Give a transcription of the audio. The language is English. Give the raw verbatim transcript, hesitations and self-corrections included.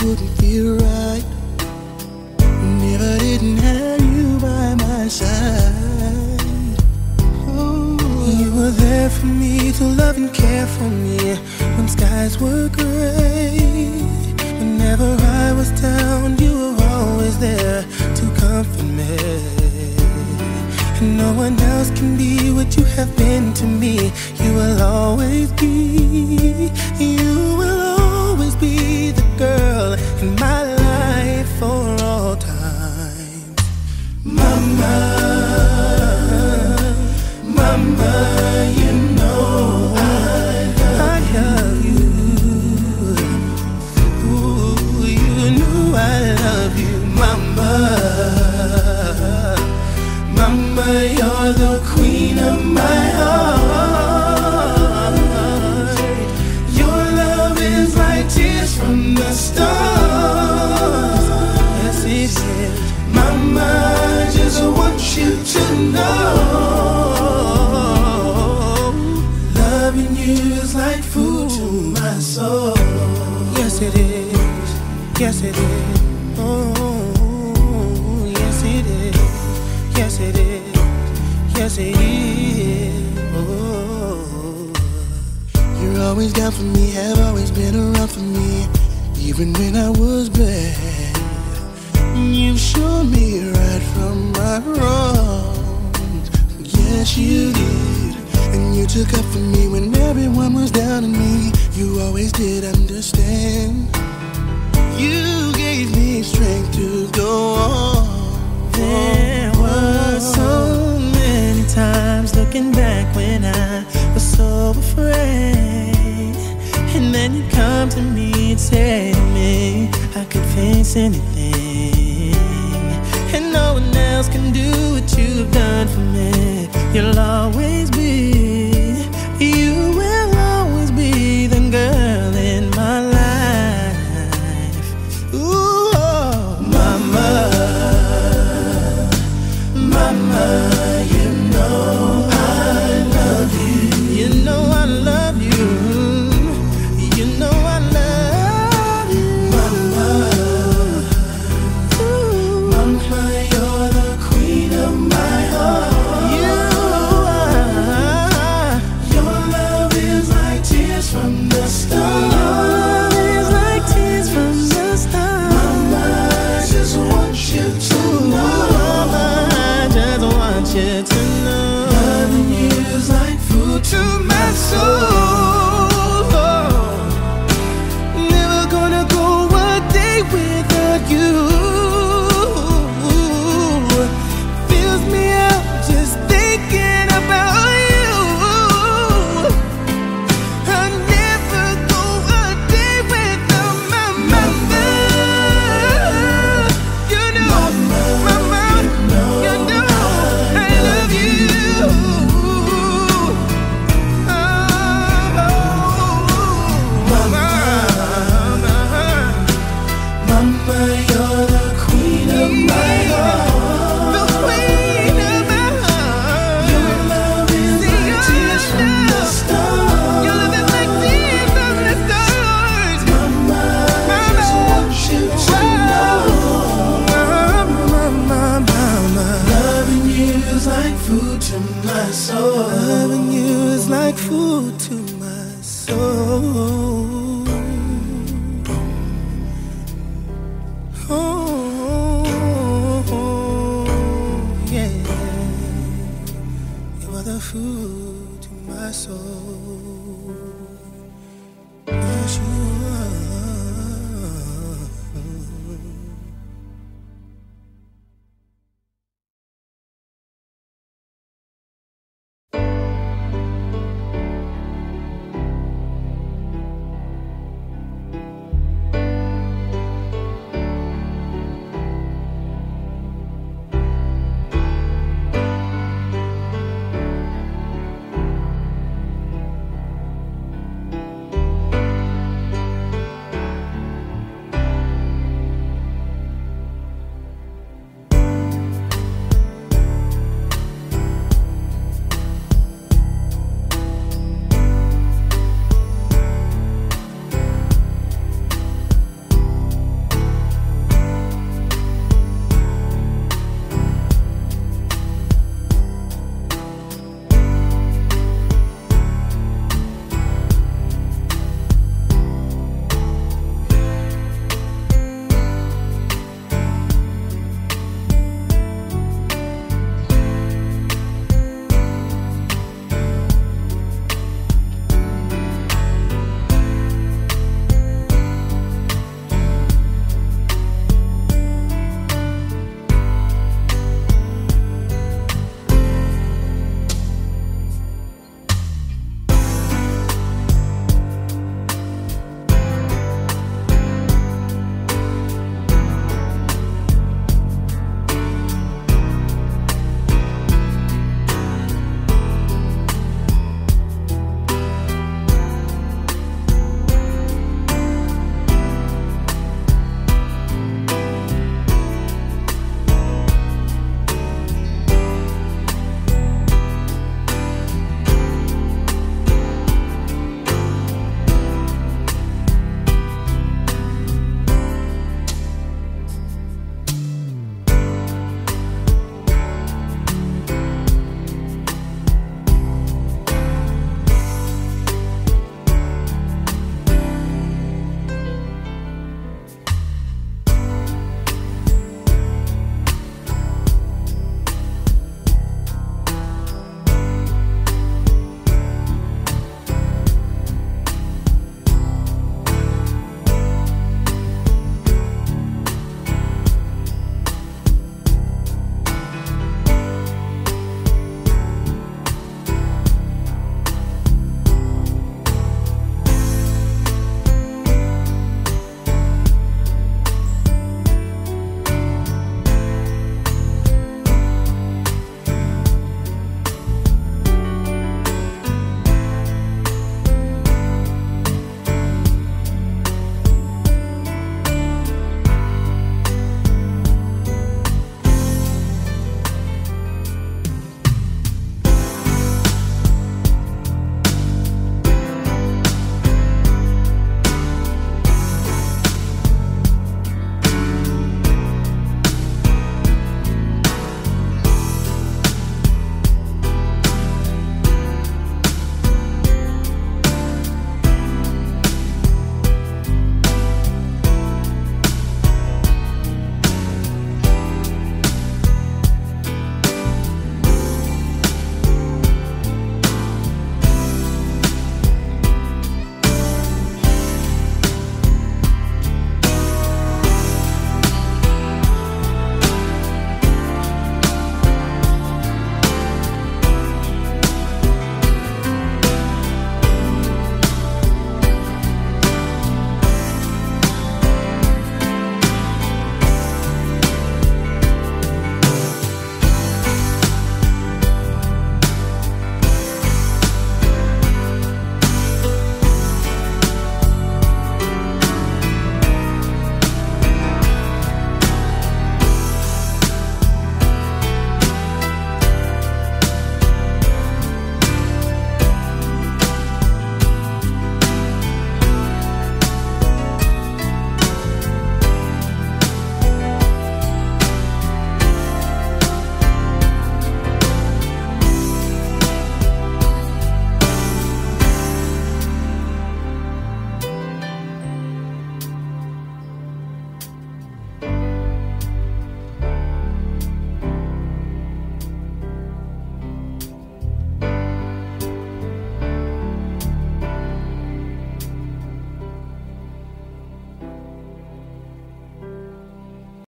wouldn't feel right. Never didn't have you by my side. Oh, you were there for me to love and care for me when skies were gray. Whenever I was down, you were always there to comfort me. And no one else can be what you have been to me. You will always be, you will always be the girl in my life for all time. Mama, mama, you know I love, I love you. Ooh, you know I love you, mama. Mama, you're the queen of my heart. Your love is like tears from the stars. Yes, it is. Mama, I just want you to know, loving you is like food to my soul. Yes, it is. Yes, it is. Oh, yes, it is. Yes, it is. Yes, it is. Oh, you're always down for me, have always been around for me, even when I was bad. You've shown me right from my wrongs. Yes, you did. And you took up for me when everyone was down on me. You always did understand. You gave me strength to go on. There were so many times looking back when I was so afraid, and then you come to me and say to me I could face anything, and no one else can do what you've done for me. You'll always be, you will always be the girl in my life. Ooh, oh, mama. Mama, you know I love you. You know I love you. You know I love you. Mama, ooh. Mama, you're the queen of my heart. You are. Your love is like tears from the stars. Your love is like tears from the stars. Mama, I just want you to know. I want you to know, loving you is like food to my soul. Never gonna go a day without you. Fills me up just thinking about you. I'll never go a day without my mama. You know, mama, you know. Loving you is like food to my soul. Oh, yeah. You are the food to my soul.